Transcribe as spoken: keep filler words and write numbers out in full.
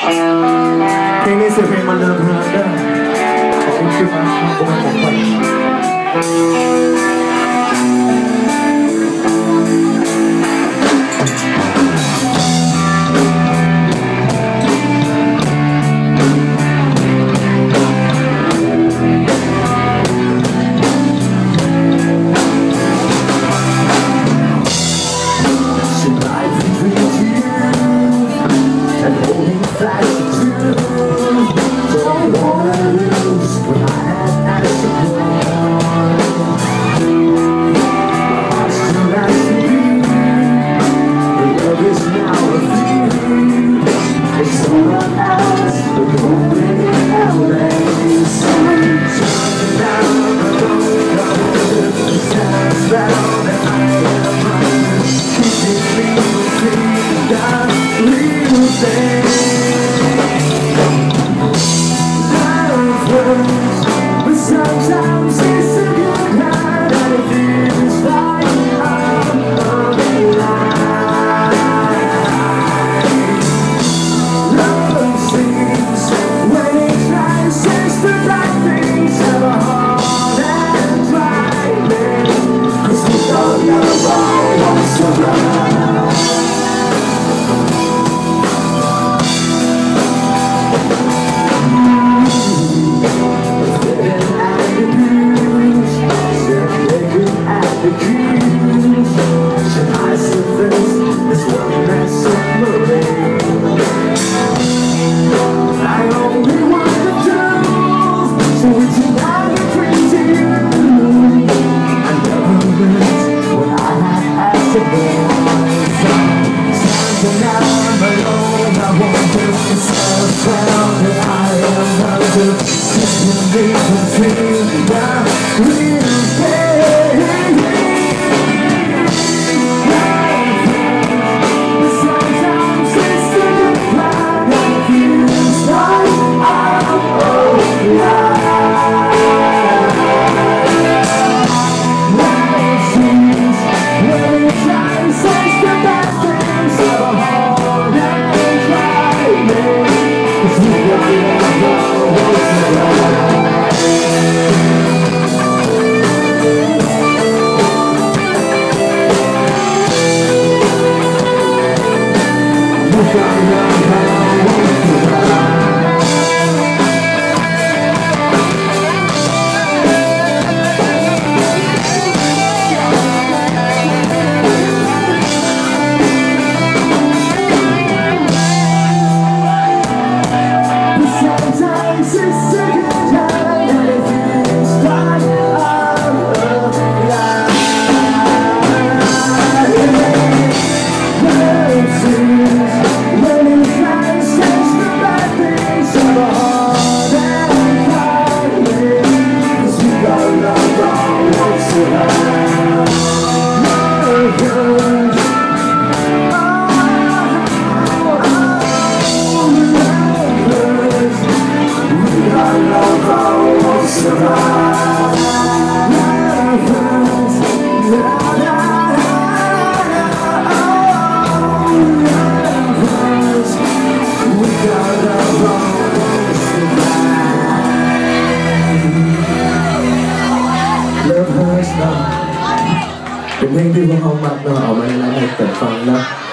เพลงนี้เสียงเพลงมันเลิฟเฮิร์ทเด้อขอบคุณที่มาทำบุญของขวัญเป็นเพลงที่พวกเขามักเนาะเอามาให้เราให้เปิดฟังนะ